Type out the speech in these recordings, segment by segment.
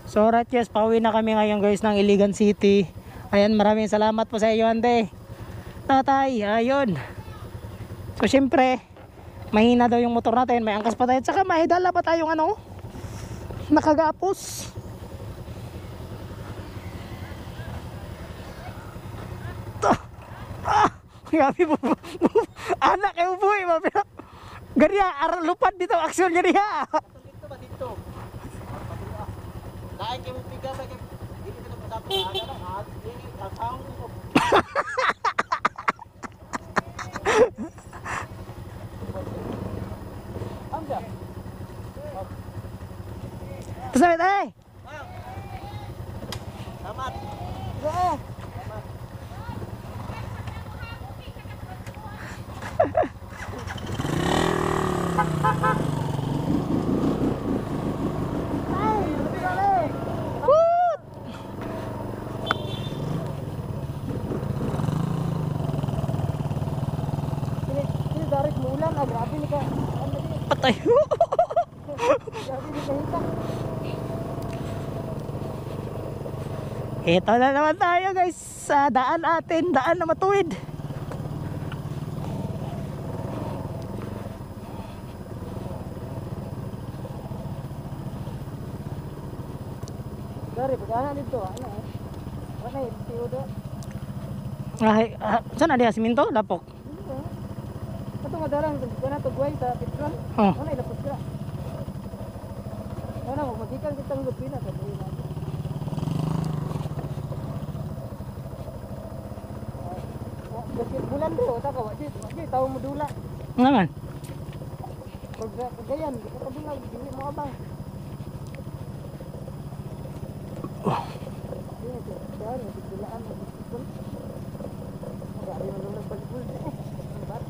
So right guys, pauwi na kami ngayon guys ng Iligan City. Ayan, maraming salamat po sa iyo ante. Tatay, ayun. So syempre, mahina daw yung motor natin, may angkas pa tayo. Tsaka may dala pa tayong ano, nakagapos. Gabi po. Anak kayo po eh. Ganyan, lupad dito, aksyon niya niya. Dito ba dito? Dahil kayo piga ba kayo? Dito ka na pasapos na agad ha? Dito ang taong ko. Amja. Pasamit ay. Selamat. Patay. Ito na naman tayo guys sa daan atin, daan na matuwid. Dari pagana dito ano eh. Ano eh, tiudo. Ay, saan na diha siminto? Lapok. Ito madalang kana to guay sa petrol. Oh. Ano ilapos ka? Ano mo magikan kitang lupina sa buhay natin. Kasi bulan do ta ka wajit, wajit tawo mo dula. Naman. Pagayan, di ka kabulag, dili mo abang. Dari dilaan mo dito. Dari mo lang pagbul eh. Bata.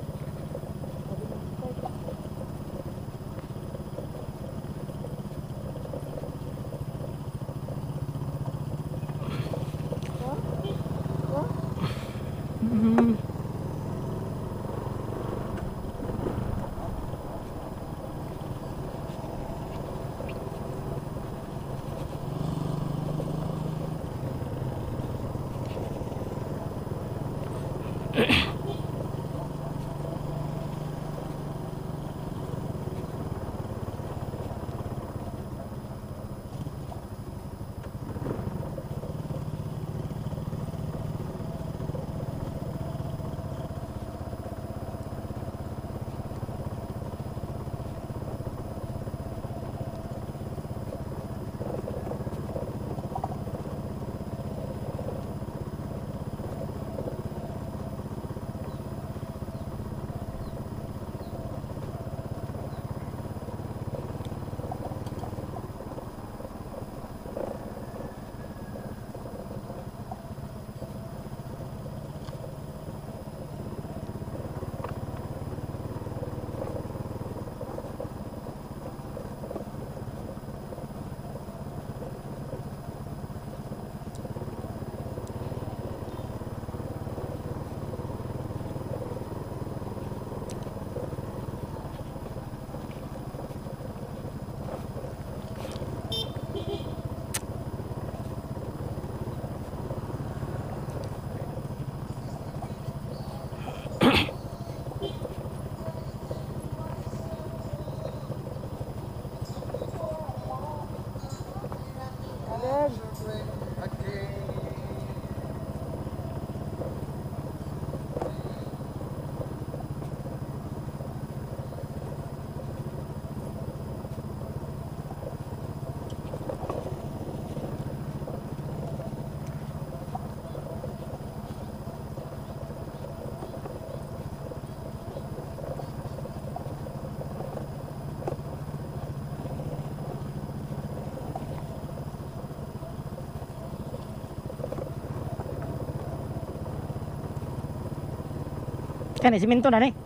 Kan siminto na ni.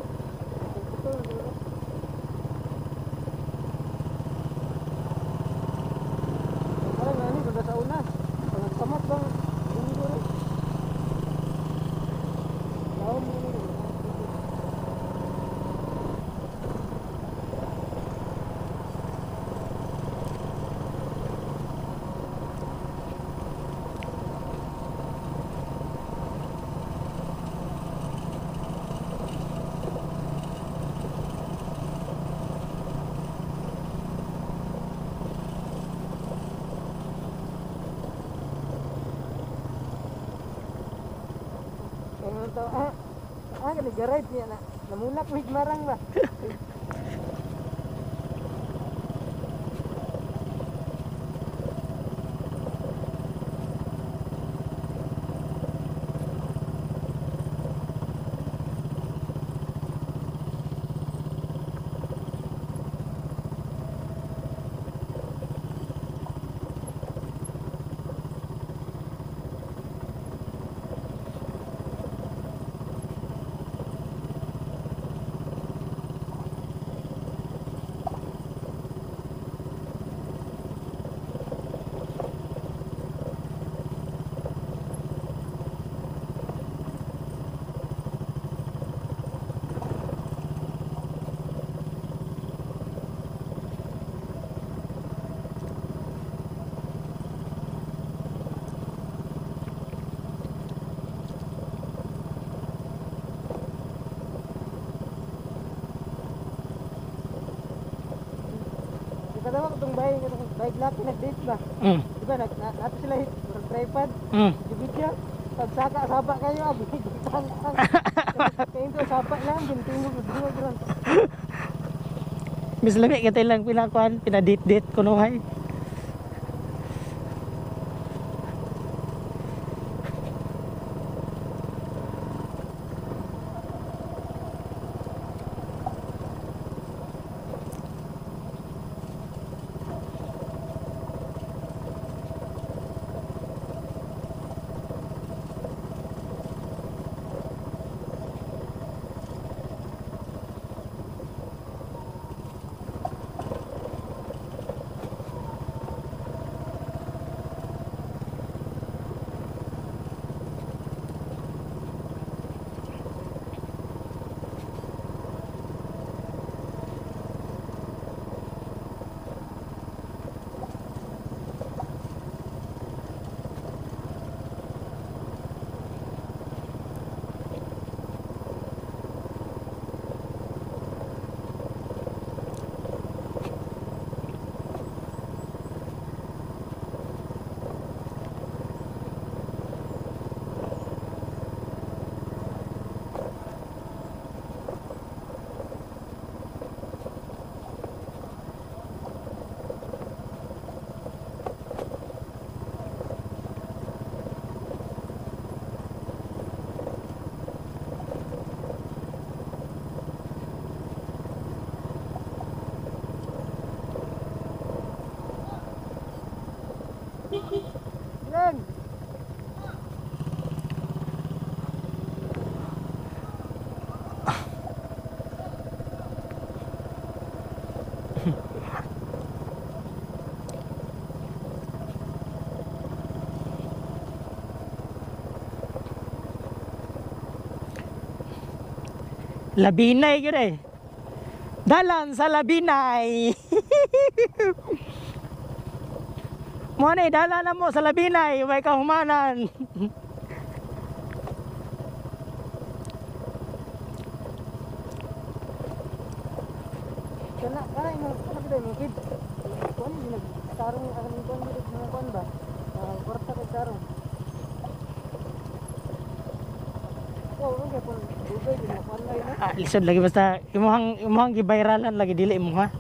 Parang ano ba sa una? Pagkamat bang linggo rin? Lao mo rin. Ito, nag-ride niya na. Namulak wig marang ba? Katawa ko itong bike laki nag-date ba? Diba, nato sila hit, tripod, video, pagsaka, saba kayo, bigitang. Kaya ito, saba lang, bintingog, bintingog. Bis lami kita lang pinakuan, pinadate-date kuno hay. Yan! Labinay yun eh. Dalan sa Labinay. Mo ni dalan na mo sa Labinay, may kahumanan. Kana kita mo kid. Kuan ni nagtarong ang kuan mo ng kuan ba? Kwarta kay tarong. Oh, okay po. Dugay din mo kuan na. Lisod lagi basta imuhang gibiralan lagi dili mo ha.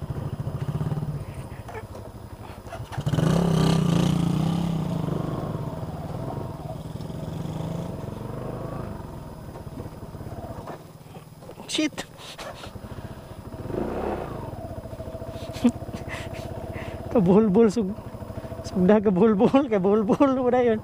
Shit. Kabulbul sugda kabulbul udah yun.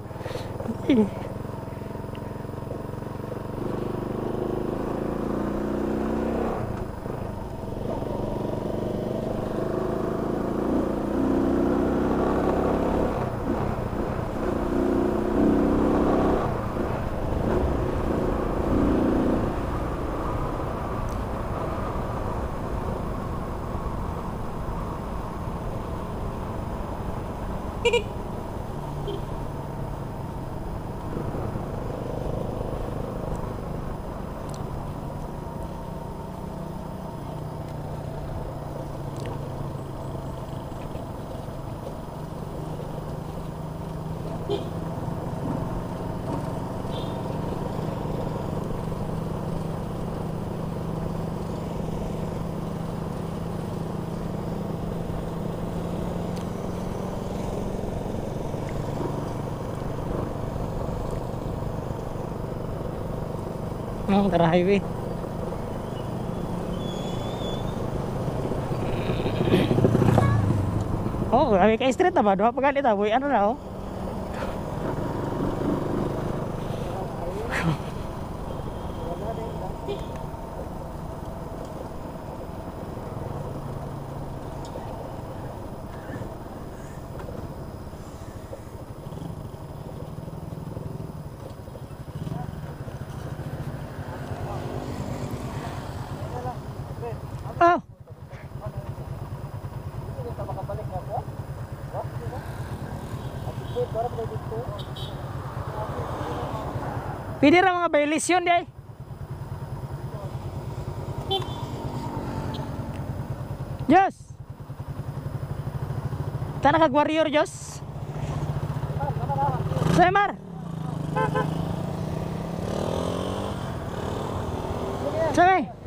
Tara highway. Oh, grabe ka street na ba? Duha pa galit ah, boy. Ano na oh? Oh. Pwede ra mga violation di ay. Diyos. Tara kag warrior Diyos. Semar. Semar.